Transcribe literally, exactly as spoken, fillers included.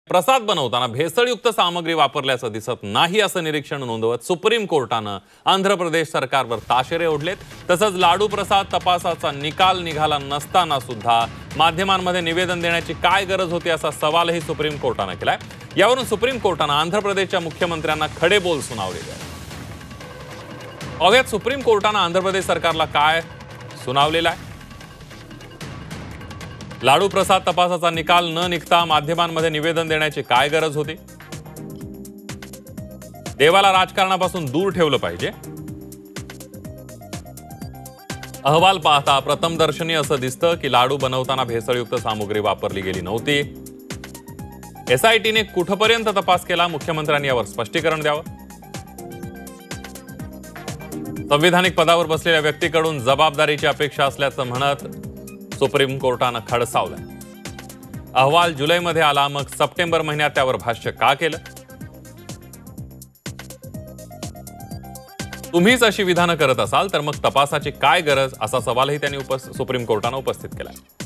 प्रसाद बनवताना भेसळयुक्त सामग्री वापरल्याचं दिसत नाही असं निरीक्षण नोंदवत सुप्रीम कोर्टानं आंध्र प्रदेश सरकारवर ताशेरे ओढलेत। तसंच लाडू प्रसाद तपासाचा निकाल निघाला नसताना सुद्धा माध्यमांमध्ये निवेदन देण्याची काय गरज होती असा सवालही सुप्रीम कोर्टानं केलाय। यावरून सुप्रीम कोर्टानं आंध्र प्रदेशच्या मुख्यमंत्र्यांना खडे बोल सुनावलेले आहेत। अवघ्यात सुप्रीम कोर्टानं आंध्र प्रदेश सरकारला काय सुनावलेलं आहे? लाडू प्रसाद तपासाचा निकाल न निघता माध्यमांमध्ये निवेदन देण्याची काय गरज होती? देवाला राजकारणापासून दूर ठेवलं पाहिजे। अहवाल पाहता प्रथमदर्शनी असं दिसतं की लाडू बनवताना भेसळयुक्त सामग्री वापरली गेली नव्हती। एसआयटीने कुठपर्यंत तपास केला? मुख्यमंत्र्यांनी यावर स्पष्टीकरण द्यावं। संविधानिक पदावर बसलेल्या व्यक्तीकडून जबाबदारीची अपेक्षा असल्याचं म्हणत सुप्रीम कोर्टानं खडसावलंय। अहवाल जुलैमध्ये आला, मग सप्टेंबर महिन्यात त्यावर भाष्य का केलं? तुम्हीच अशी विधानं करत असाल तर मग तपासाची काय गरज असा सवालही त्यांनी सुप्रीम कोर्टानं उपस्थित केलाय।